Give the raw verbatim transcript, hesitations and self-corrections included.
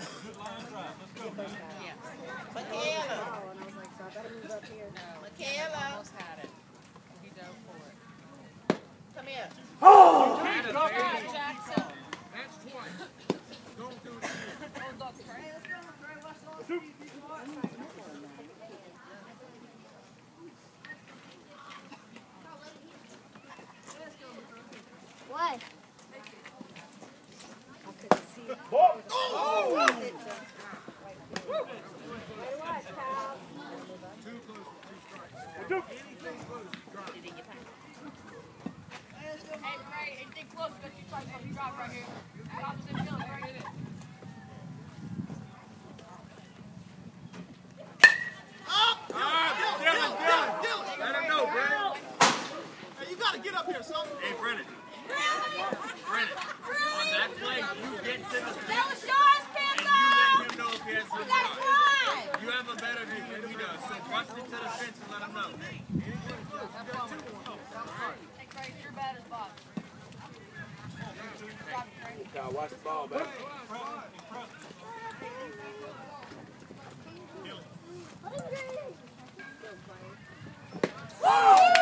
Yeah. Michaela. Oh, and I was like, so I better move up here. Michaela. Almost had it. He dove for it. Come here. Oh! Jackson. That's twice. Don't do it again. What? I couldn't see it. Oh! Way to watch, pal. Too close for two strikes. Anything close, you drop. Hey, Ray, anything close, but you try to drop right here. Opposite field, right in it. Let him know, Brennan. Hey, you gotta get up here, son. Hey, Brennan. Brennan. On that play, you get to the fence. That was yours, And Pimbo! you let him know if he has to You gotta fly! You have a better view than he does. So rush it to the fence and let him know. Hey, Craig, you're bad as Bob. Gotta watch the ball, baby. What is it?